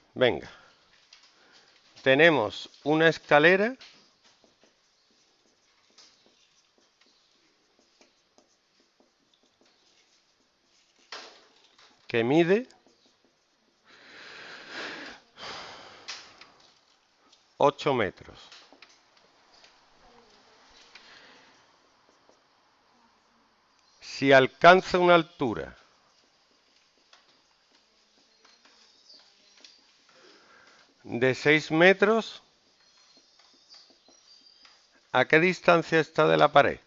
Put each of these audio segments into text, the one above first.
Venga. Tenemos una escalera que mide 8 metros. Si alcanza una altura de 6 metros, ¿a qué distancia está de la pared?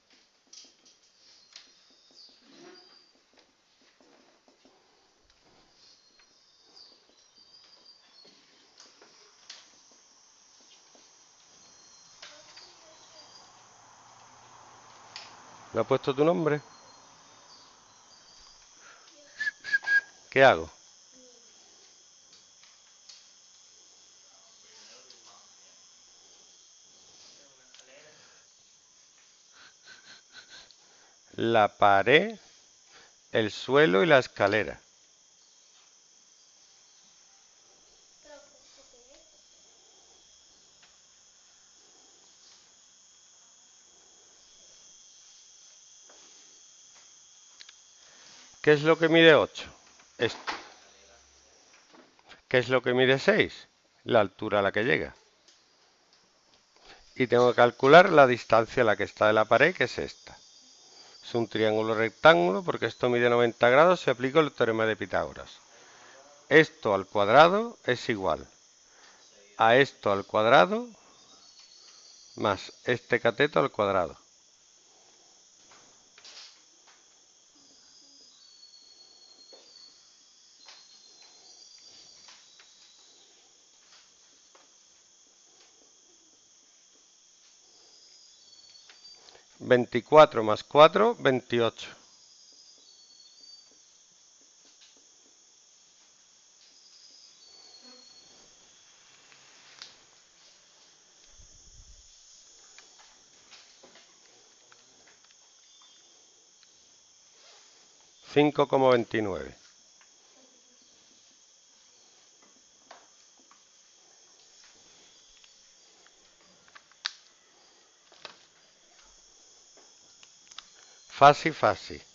¿Me ha puesto tu nombre? ¿Qué hago? La pared, el suelo y la escalera. ¿Qué es lo que mide 8? Esto. ¿Qué es lo que mide 6? La altura a la que llega. Y tengo que calcular la distancia a la que está de la pared, que es esta. Es un triángulo rectángulo, porque esto mide 90 grados, se aplica el teorema de Pitágoras. Esto al cuadrado es igual a esto al cuadrado más este cateto al cuadrado. ¿24 más 4? 28. $5,29. Fácil, fácil.